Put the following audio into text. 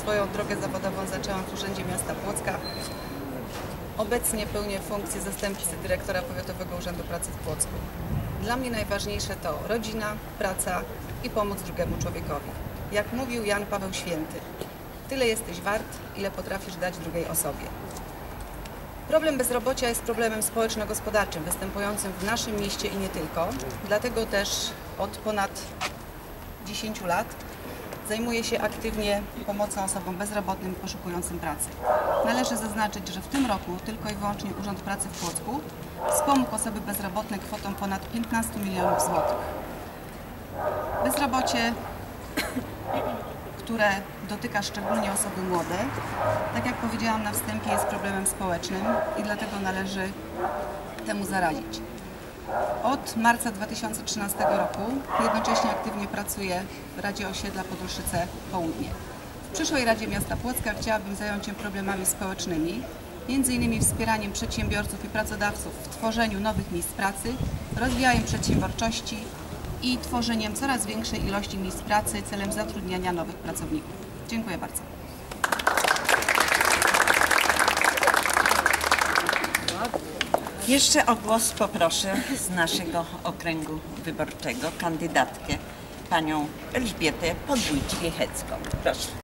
Swoją drogę zawodową zaczęłam w Urzędzie Miasta Płocka. Obecnie pełnię funkcję zastępcy dyrektora Powiatowego Urzędu Pracy w Płocku. Dla mnie najważniejsze to rodzina, praca i pomóc drugiemu człowiekowi. Jak mówił Jan Paweł Święty, tyle jesteś wart, ile potrafisz dać drugiej osobie. Problem bezrobocia jest problemem społeczno-gospodarczym występującym w naszym mieście i nie tylko. Dlatego też od ponad 10 lat zajmuję się aktywnie pomocą osobom bezrobotnym poszukującym pracy. Należy zaznaczyć, że w tym roku tylko i wyłącznie Urząd Pracy w Płocku wspomógł osoby bezrobotne kwotą ponad 15 milionów złotych. Bezrobocie, które dotyka szczególnie osoby młode, tak jak powiedziałam na wstępie, jest problemem społecznym i dlatego należy temu zaradzić. Od marca 2013 roku jednocześnie aktywnie pracuję w Radzie Osiedla Podolszyce Południe. W przyszłej Radzie Miasta Płocka chciałabym zająć się problemami społecznymi, m.in. wspieraniem przedsiębiorców i pracodawców w tworzeniu nowych miejsc pracy, rozwijaniem przedsiębiorczości i tworzeniem coraz większej ilości miejsc pracy celem zatrudniania nowych pracowników. Dziękuję bardzo. Jeszcze o głos poproszę z naszego okręgu wyborczego kandydatkę, panią Elżbietę Podwójć-Wiechecką. Proszę.